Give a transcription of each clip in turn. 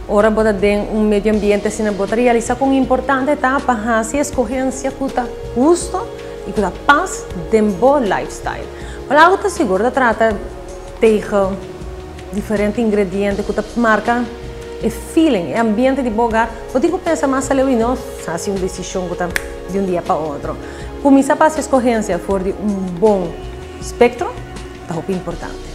Ora bota den um meio ambiente assim na bota realizar com importante etapa assim escolhência cuta custo e cuta paz de bom lifestyle. Para algo tá seguro da trata teja diferentes ingredientes cuta marca e feeling, é ambiente de bogar. Eu digo pensa mais a e não assim uma decisão cuta de um dia para outro. Começar para a escolhência for de bom espectro, tá muito importante.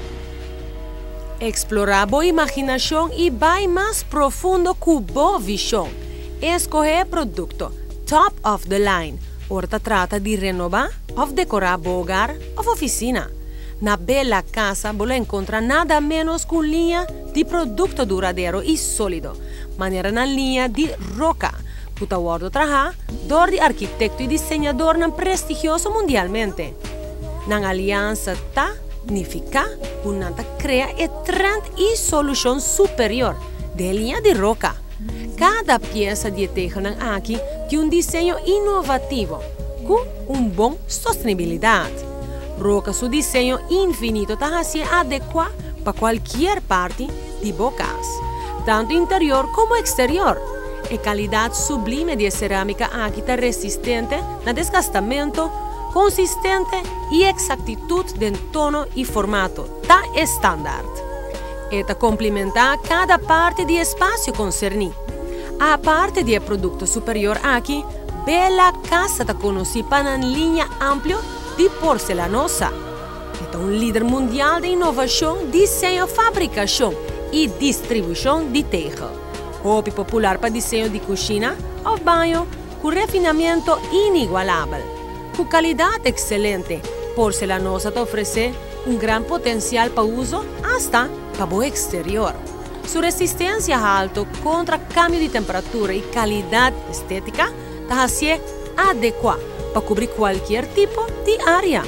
Explorar boa imaginação e vai mais profundo com boa visão. Escolher produto top of the line. Horta trata de renovar ou decorar o hogar ou oficina. Na bela casa, você encontra nada menos com linha de produto duradouro e sólido. Maneira na linha de roca. Puta guardo trabalhar, dor de arquiteto e desenhador não prestigioso mundialmente. Na aliança tá significa que cria trend e solução superior de linha de roca. Cada peça de teja aqui tem um desenho inovativo com bom sustentabilidade. Roca seu desenho infinito está assim adequado para qualquer parte de bocas, tanto interior como exterior. A qualidade sublime de cerâmica aqui está resistente no desgastamento, consistente e exactitud de tono e formato tá estándar. Esta complementa cada parte do espaço concernido. A parte do produto superior aqui, bela casa está conhecida para uma linha ampla de porcelanosa. É um líder mundial de inovação, desenho, fabricação e distribuição de teja. Hobby popular para desenho de cozinha ou banho, com refinamento inigualável. Com qualidade excelente, porcelanosa te oferece grande potencial para uso hasta para o exterior. Sua resistência alta contra cambio de temperatura e qualidade estética está assim adequada para cobrir qualquer tipo de área.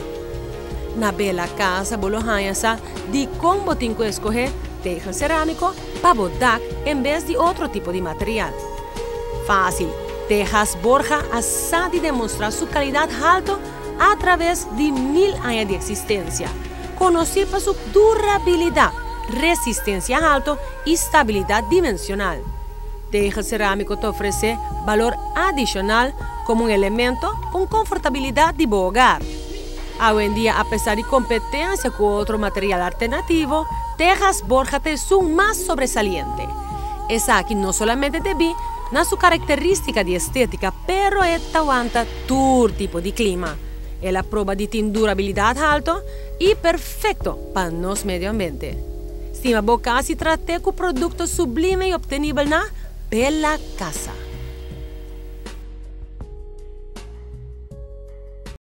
Na bela casa, você de como tem que escolher teja cerâmico para botar em vez de outro tipo de material. Fácil. Tejas Borja asa de demonstrar sua qualidade alta através de 1000 anos de existência, conhecido por sua durabilidade, resistência alta e estabilidade dimensional. Teja cerâmico te oferece valor adicional como elemento com confortabilidade de bom hogar. Hoje em dia, apesar de competência com outro material alternativo, Tejas Borja te são mais sobresaliente. Essa aqui não somente te vi na sua característica de estética, pero esta aguanta todo tipo de clima. Ela prova de ter durabilidade alta e perfeito para nosso meio ambiente. Estima boca se trata com produto sublime e obtenível na bela casa.